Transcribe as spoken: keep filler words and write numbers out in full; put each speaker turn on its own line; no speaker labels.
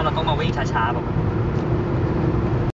เราต้องมาวิ่งช้าๆแบบ